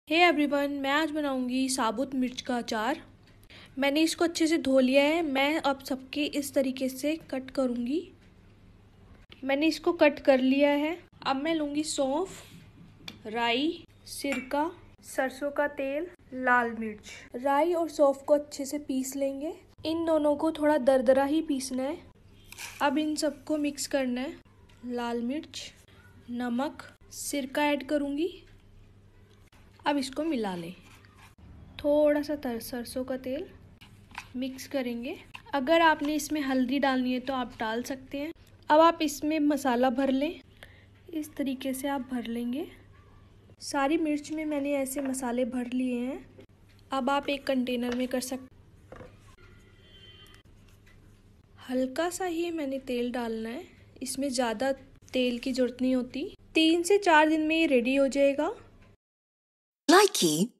Hey everyone, मैं आज बनाऊंगी साबुत मिर्च का अचार। मैंने इसको अच्छे से धो लिया है। मैं अब सबके इस तरीके से कट करूंगी। मैंने इसको कट कर लिया है। अब मैं लूंगी सौंफ, राई, सिरका, सरसों का तेल, लाल मिर्च। राई और सौंफ को अच्छे से पीस लेंगे। इन दोनों को थोड़ा दरदरा ही पीसना है। अब इन सबको मिक्स करना है। लाल मिर्च, नमक, सिरका ऐड करूंगी। अब इसको मिला लें। थोड़ा सा सरसों का तेल मिक्स करेंगे। अगर आपने इसमें हल्दी डालनी है तो आप डाल सकते हैं। अब आप इसमें मसाला भर लें। इस तरीके से आप भर लेंगे। सारी मिर्च में मैंने ऐसे मसाले भर लिए हैं। अब आप एक कंटेनर में कर सकते। हल्का सा ही मैंने तेल डालना है। इसमें ज़्यादा तेल की ज़रूरत नहीं होती। 3 से 4 दिन में ये रेडी हो जाएगा। Likey